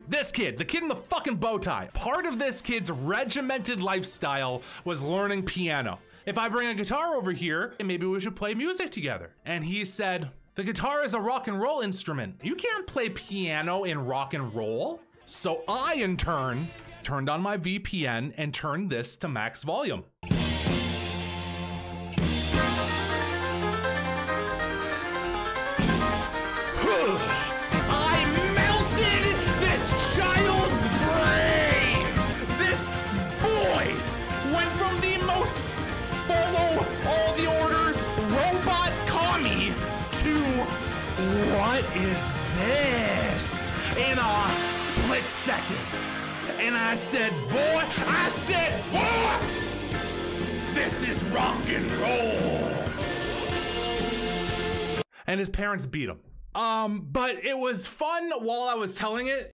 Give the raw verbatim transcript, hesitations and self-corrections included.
This kid, the kid in the fucking bow tie. Part of this kid's regimented lifestyle was learning piano. If I bring a guitar over here, maybe we should play music together. And he said, the guitar is a rock and roll instrument. You can't play piano in rock and roll. So I, in turn, turned on my V P N and turned this to max volume. I melted this child's brain! This boy went from the most follow all the orders robot commie to what is this in a split second. And I said, boy, I said, boy, this is rock and roll. And his parents beat him. Um, but it was fun while I was telling it.